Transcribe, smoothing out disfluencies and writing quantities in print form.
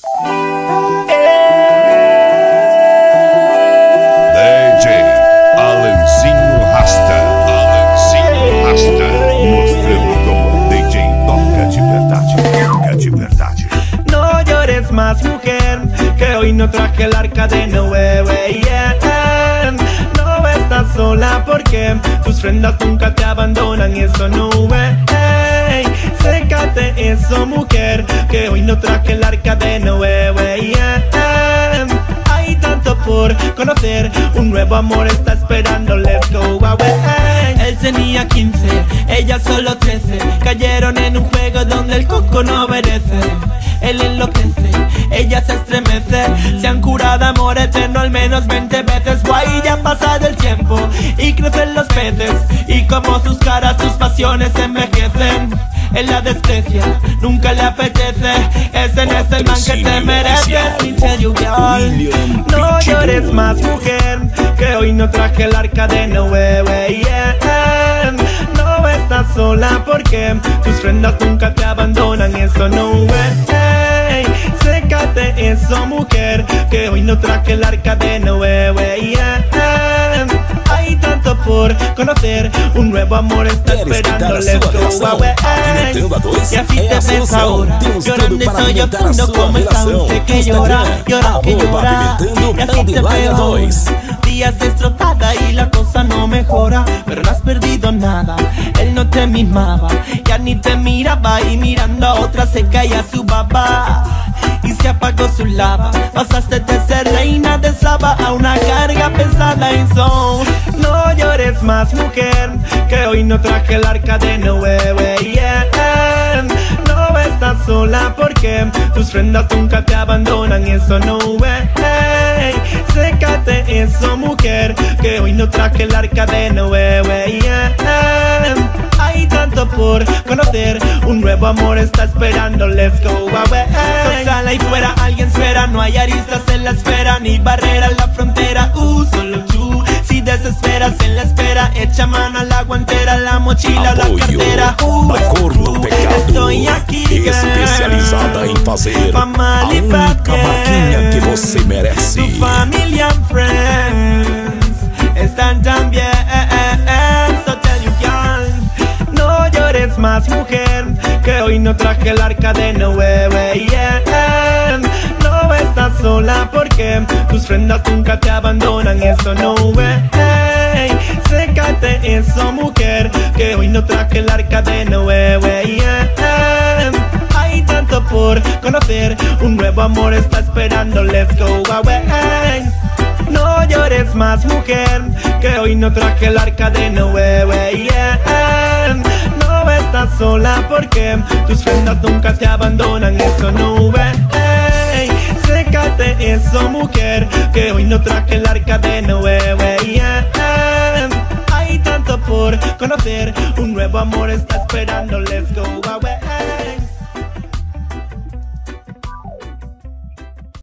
DJ Alanzinho Rasta, mostrando como DJ toca de verdade. No llores más, mujer, que hoy no traje el arca de Noé, yeah. No estás sola porque tus prendas nunca te abandonan, eso no, hey. Sécate eso, mujer, que hoy no traje el arca de Noé, yeah. Hay tanto por conocer, un nuevo amor está esperando, let's go away. Él tenía 15, ella solo 13, cayeron en un juego donde el coco no obedece. Él enloquece, ella se estremece, se han curado amor eterno al menos 20 veces. Guay, ya ha pasado el tiempo y crecen los peces, y como sus caras, sus pasiones envejecen. Él la desprecia, nunca le apetece, ese no es el man que te mereces. Me tell you, girl, no llores más, mujer, que hoy no traje el arca de Noé, yeah. No estás sola porque tus prendas nunca te abandonan, eso no, hey. Sécate eso, mujer, que hoy no traje el arca de Noé, yeah. Hay tanto por conocer, un nuevo amor está esperando, let's go away. Y así te ves ahora, llorando y sollozando como esa once que llora, que llora. Y así te veo ahora, días destrotada y la cosa no mejora, pero no has perdido nada, él no te mimaba, ya ni te miraba, y mirando a otra se caía su baba y se apagó su lava. Pasaste de ser reina de Saba a una carga pesada en son. No llores más, mujer, que hoy no traje el arca de Noé, yeah. No estás sola porque tus prendas nunca te abandonan, eso no, hey. Sécate eso, mujer, que hoy no traje el arca de Noé, yeah. Hay tanto por conocer, un nuevo amor está esperando, let's go away. Sala y fuera, alguien espera, no hay aristas en la esfera, ni barreras en la frontera, solo tú. Si desesperas en la espera, echa mano a la guantera, la mochila, apoio, la cartera, da cor do pecado, estoy aquí, especializada em fazer a única vaquinha que você merece. Tu familia and friends están también, so tell you, girl, no llores más, mujer, que hoy no traje el arca de Noé, yeah. No estás sola porque tus prendas nunca te abandonan, eso no, hey. Sécate eso, mujer, que hoy no traje el arca de Noé, yeah. Hay tanto por conocer, un nuevo amor está esperando, let's go away. No llores más, mujer, que hoy no traje el arca de Noé, yeah. No estás sola porque tus prendas nunca te abandonan, eso no, hey. Sécate eso, mujer, que hoy no traje el arca de Noé, yeah. Hay tanto por conocer, un nuevo amor está esperando, let's go away.